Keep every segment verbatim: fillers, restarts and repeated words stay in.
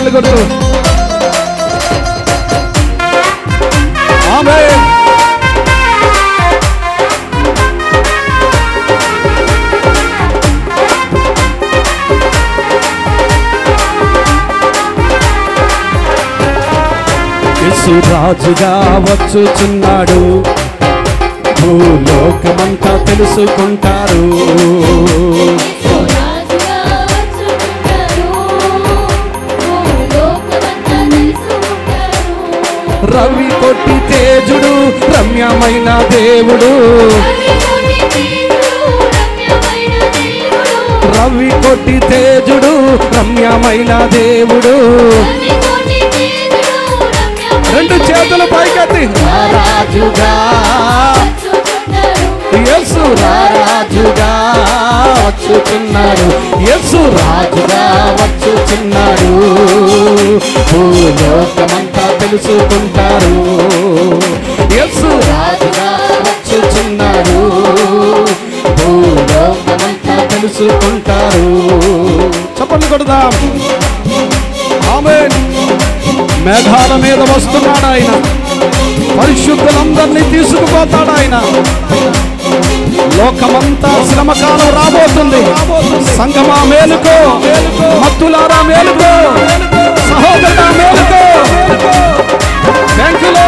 చప్పట్లు కొడుతూ ఆమేన్. యేసు రాజుగా వచ్చుచున్నాడు, భూలోకమంతా తెలుసుకుంటారు. రవి కొట్టి తేజుడు రమ్యమైన దేవుడు, రవి కొట్టి తేజుడు రమ్యమైన దేవుడు. రెండు చేతుల పైకెత్తి రాజుగా యేసు రాజుగా వచ్చుచున్నాడు, యేసు రాజుగా వచ్చుచున్నాడు, భూలోకమంతా తెలుసుకుంటారు. యేసు రాజుగా వచ్చుచున్నాడు, భూలోకమంతా తెలుసుకుంటారు. చప్పట్లు కొడదాం. ఆమేన్. మేఘాల మీద వస్తున్నాడు ఆయన, పరిశుద్ధులందరినీ తీసుకుపోతాడు ఆయన. లోకమంతా శ్రమకాలం రాబోతుంది. సంగమా మేలుకో, మత్తులారా మేలుకో, సహోదరుడా మేలుకో. థ్యాంక్ యూ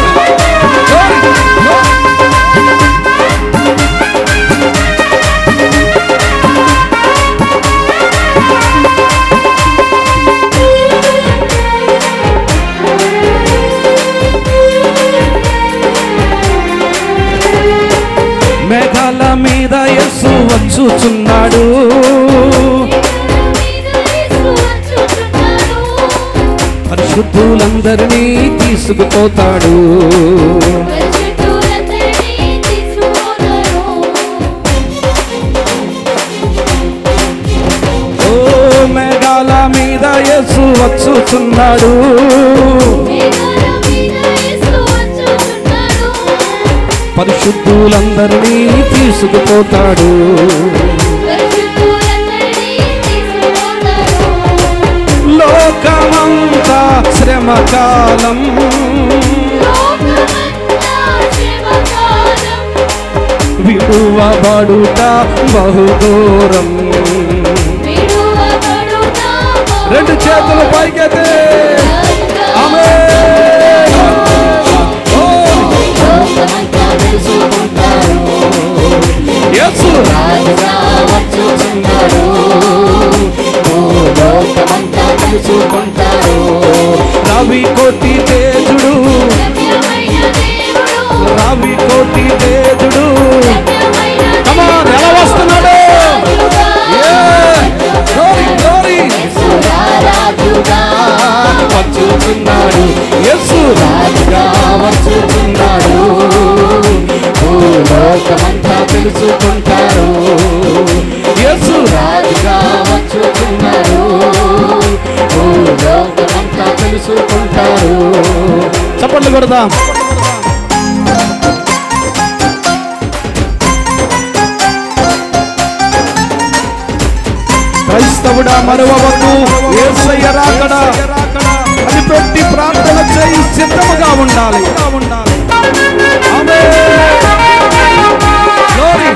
మేఘాల మీద యేసు వచ్చుచున్నాడు, పరిశుద్ధులందరినీ తీసుకుపోతాడు. ఓ మేఘాల మీద యేసు వచ్చుచున్నాడు, పరిశుద్ధులందరినీ తీసుకుపోతాడు. లోకమంతా శ్రమకాలం, విడువబడుట బహుదూరం. రెండు చేతులు పైకెత్తే యేసు రాజుగా వచ్చుచున్నాడు, భూలోకమంతా తెలుసుకుంటారు. రవి కోటి తేజుడు, రవి కోటి తేజుడు. కమాన్, ఎలా వస్తున్నాడు? రాజుగా వచ్చుచున్నాడు, యేసు రాజుగా వచ్చుచున్నాడు, భూలోకమంతా తెలుసుకుంటారు. యేసు రాజుగా వచ్చుచున్నాడు, భూలోకమంతా తెలుసుకుంటారు. చప్పట్లు కొడదాం. క్రైస్తవుడా మరువవద్దు, యేసయ్య రాకడ అది పెట్టి ప్రార్థన చేయి, సిద్ధముగా ఉండాలి. ఆమేన్. గ్లోరీ.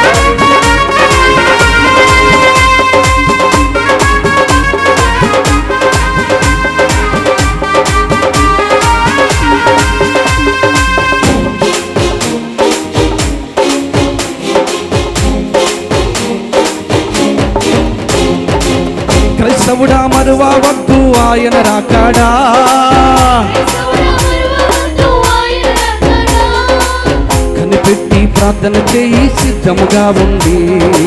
క్రైస్తవుడా మరువవద్దు, ఆయన రాకడా కనిపెట్టి ప్రార్థన చేయి, సిద్ధముగా ఉండి.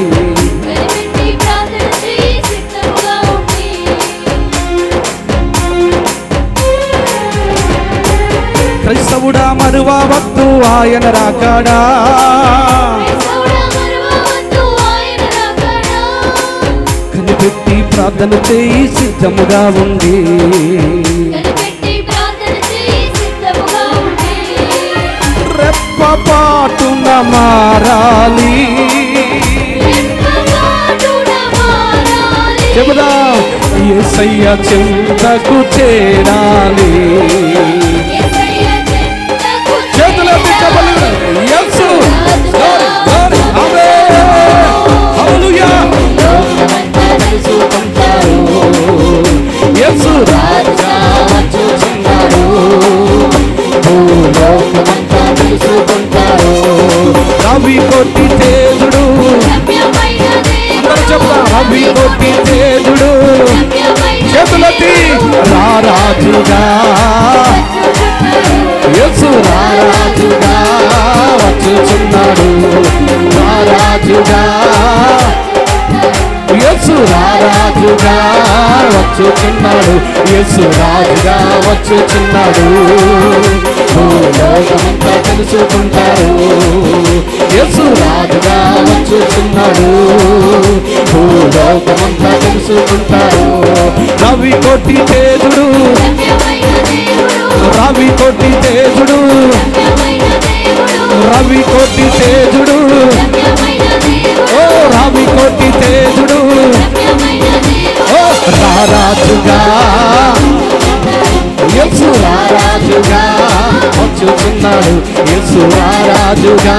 క్రైస్తవుడా మరువవద్దు, ఆయన రాకడా కనిపెట్టి ప్రార్థన చేయి, సిద్ధముగా ఉండి. రెప్పపాటున మారాలి, చెబుదా యేసయ్య చింతకు చేరాలి. చేతులెత్తి చెప్పండి. యేసు హల్లెలూయా. యేసు రాజుగా వచ్చుచున్నాడు, భూలోకమంతా తెలుసుకుంటారు. రవి కొట్టి తేజుడు, అందరూ చెప్తా, రవి కొట్టి తేజుడు చేతులెత్తి రారాజుగా, యేసు రారాజుగా వచ్చుచున్నాడు, రారాజుగా యేసు రారాజుగా వచ్చుచున్నాడు, యేసు రాజుగా వచ్చుచున్నాడు, భూలోకమంతా తెలుసుకుంటారు. యేసు రాజుగా వచ్చుచున్నాడు, భూలోకమంతా తెలుసుకుంటారు. రవి కొట్టి తేజుడు, రవి కొట్టి తేజుడు, రవి కొట్టి తేజుడు, ఓ రవి కొట్టి తేజుడు, ఓ రారాజుగా, యేసు రారాజుగా వచ్చుచున్నాడు, యేసు రారాజుగా,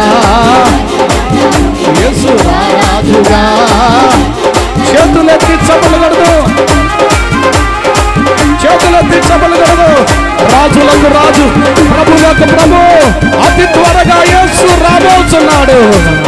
యేసు రారాజుగా. చేతులెత్తి చప్పలు కొడదు, చేతులెత్తి చప్పలు కొడదు. రాజులకు రాజు, ప్రభులకు ప్రభు అతి త్వరగా యేసు రాబోతున్నాడు.